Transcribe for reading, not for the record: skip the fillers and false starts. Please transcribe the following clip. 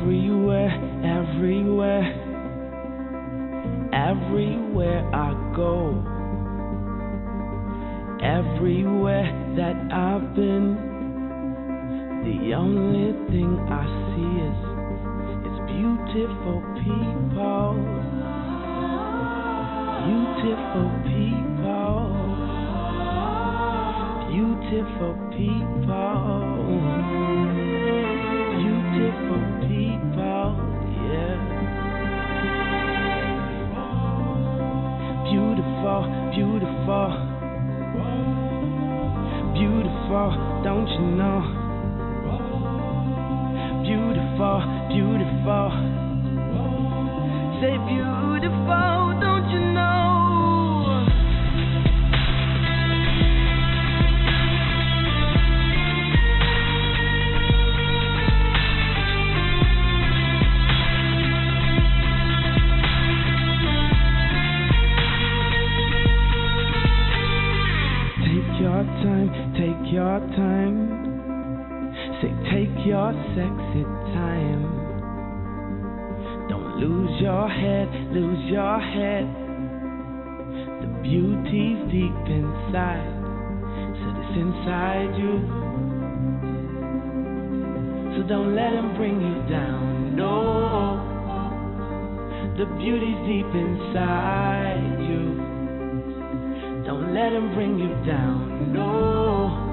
everywhere, everywhere, everywhere I go, everywhere that I've been, the only thing I see is beautiful people, beautiful people, beautiful people, beautiful people, yeah. Beautiful, beautiful, beautiful, don't you know? Beautiful, beautiful, say beautiful, don't you know? Take your time, say take your sexy time. Don't lose your head, lose your head. The beauty's deep inside, so it's inside you. So don't let him bring you down, no. The beauty's deep inside you. Don't let him bring you down, no.